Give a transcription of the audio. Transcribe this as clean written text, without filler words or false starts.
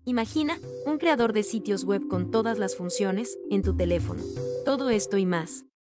Imagina un creador de sitios web con todas las funciones en tu teléfono. Todo esto y más.